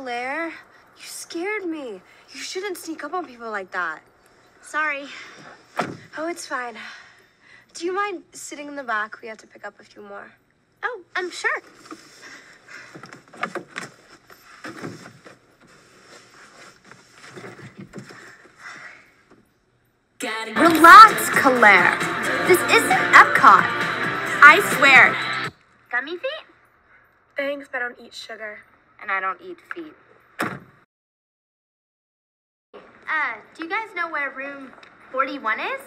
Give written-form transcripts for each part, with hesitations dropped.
Claire, you scared me. You shouldn't sneak up on people like that. Sorry. Oh, it's fine. Do you mind sitting in the back? We have to pick up a few more. Oh, I'm sure. Relax, Claire. This isn't Epcot. I swear. Gummy feet? Thanks, but I don't eat sugar. And I don't eat feet. Do you guys know where room 41 is?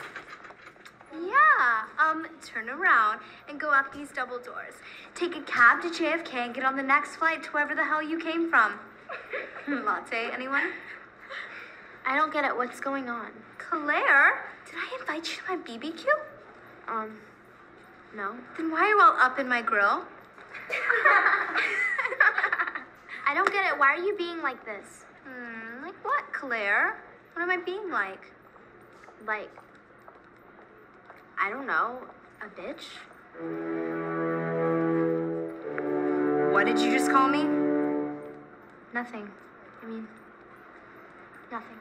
Yeah, turn around and go out these double doors. Take a cab to JFK and get on the next flight to wherever the hell you came from. Latte, anyone? I don't get it. What's going on? Claire, did I invite you to my BBQ? No. Then why are you all up in my grill? I don't get it. Why are you being like this? Like what, Claire? What am I being like? Like, I don't know, a bitch? What did you just call me? Nothing. I mean, nothing.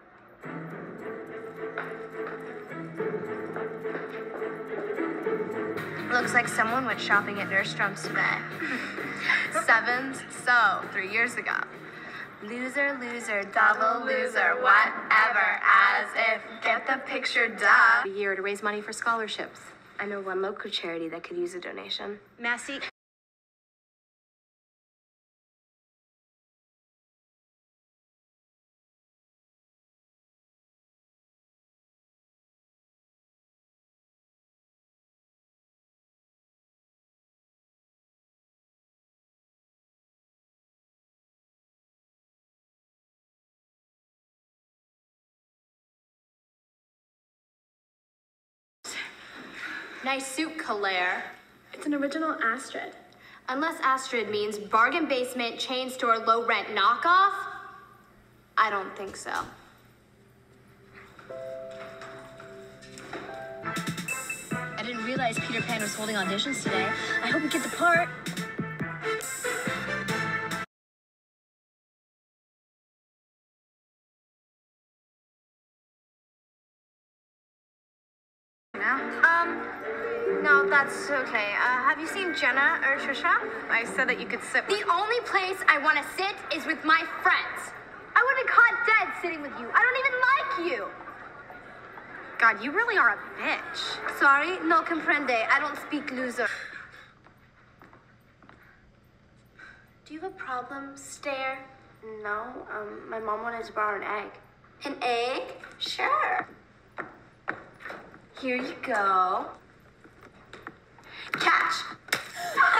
Looks like someone went shopping at Nordstrom's today. Sevens, so 3 years ago. Loser, loser, double loser, whatever, as if, get the picture, duh. A year to raise money for scholarships. I know one local charity that could use a donation. Massey. Nice suit, Claire. It's an original Astrid. Unless Astrid means bargain basement, chain store, low rent knockoff, I don't think so. I didn't realize Peter Pan was holding auditions today. I hope we get the part. No, that's okay. Have you seen Jenna or Trisha? I said that you could sit with... The only place I want to sit is with my friends. I would have been caught dead sitting with you. I don't even like you. God, you really are a bitch. Sorry, no comprende. I don't speak loser. Do you have a problem, Stare? No, my mom wanted to borrow an egg. An egg? Sure. Here you go. Catch.